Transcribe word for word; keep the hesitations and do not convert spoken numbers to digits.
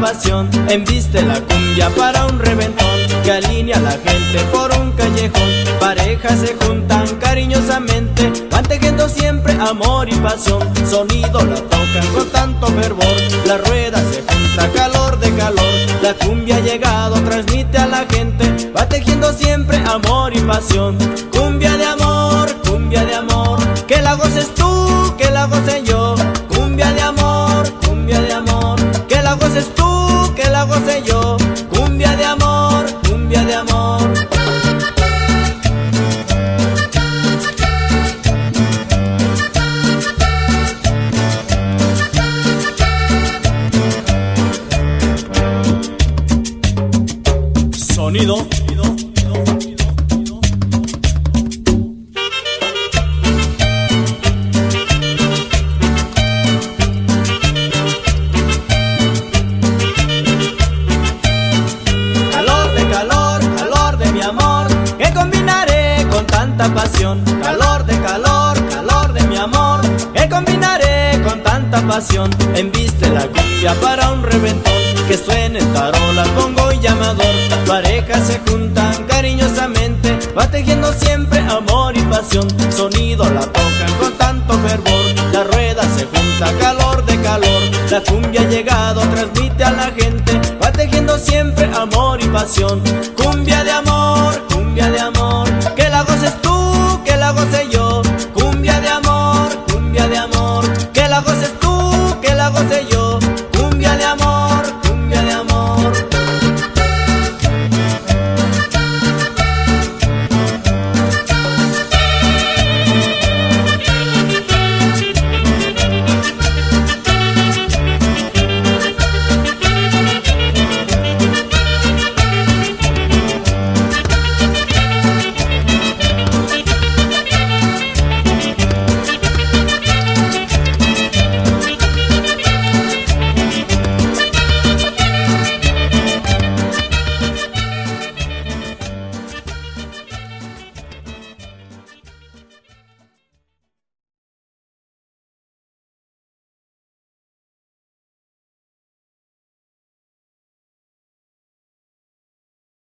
pasión, embiste la cumbia para un reventón que alinea a la gente por un callejón. Parejas se juntan cariñosamente, van tejiendo siempre amor y pasión. Sonido la tocan con tanto fervor, la rueda se junta, calor de calor. La cumbia ha llegado, transmite a la gente, va tejiendo siempre amor y pasión. Cumbia de amor, cumbia de amor, que la goces tú, que la goce yo. Cumbia de amor, cumbia de amor, que la goces tú, que la goce yo. Cumbia de amor, cumbia de amor. Sonido. Pasión, calor de calor, calor de mi amor, que combinaré con tanta pasión. Embiste la cumbia para un reventón, que suenen tarolas, bongo y llamador. Parejas se juntan cariñosamente, va tejiendo siempre amor y pasión. Sonido la tocan con tanto fervor, la rueda se junta, calor de calor. La cumbia ha llegado, transmite a la gente, va tejiendo siempre amor y pasión. Cumbia de amor, cumbia de amor, que la goces tú, que la goce yo.